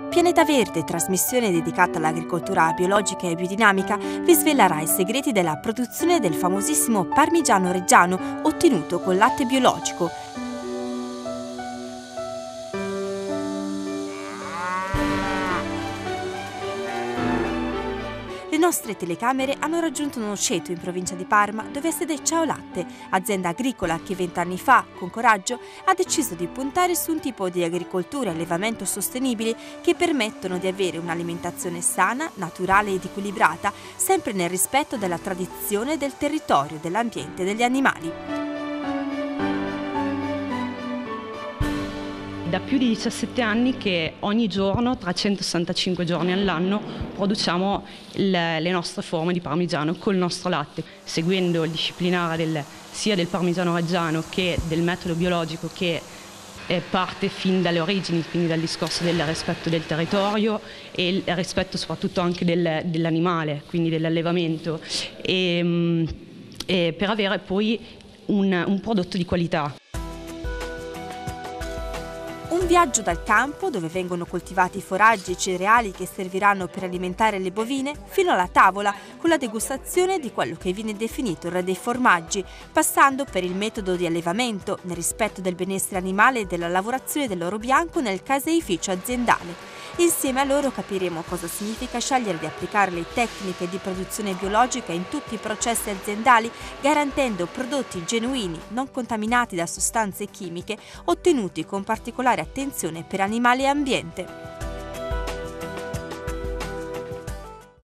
Pianeta Verde, trasmissione dedicata all'agricoltura biologica e biodinamica, vi svelerà i segreti della produzione del famosissimo parmigiano reggiano ottenuto con latte biologico. Le nostre telecamere hanno raggiunto Noceto, in provincia di Parma, dove ha sede Ciao Latte, azienda agricola che 20 anni fa, con coraggio, ha deciso di puntare su un tipo di agricoltura e allevamento sostenibili che permettono di avere un'alimentazione sana, naturale ed equilibrata, sempre nel rispetto della tradizione del territorio, dell'ambiente e degli animali. Da più di 17 anni che ogni giorno, 365 giorni all'anno, produciamo le nostre forme di parmigiano col nostro latte, seguendo il disciplinare sia del parmigiano reggiano che del metodo biologico che parte fin dalle origini, quindi dal discorso del rispetto del territorio e il rispetto soprattutto anche dell'animale, quindi dell'allevamento, e per avere poi un prodotto di qualità. Un viaggio dal campo, dove vengono coltivati foraggi e cereali che serviranno per alimentare le bovine, fino alla tavola, con la degustazione di quello che viene definito il re dei formaggi, passando per il metodo di allevamento, nel rispetto del benessere animale e della lavorazione dell'oro bianco nel caseificio aziendale. Insieme a loro capiremo cosa significa scegliere di applicare le tecniche di produzione biologica in tutti i processi aziendali, garantendo prodotti genuini, non contaminati da sostanze chimiche, ottenuti con particolare attenzione per animali e ambiente.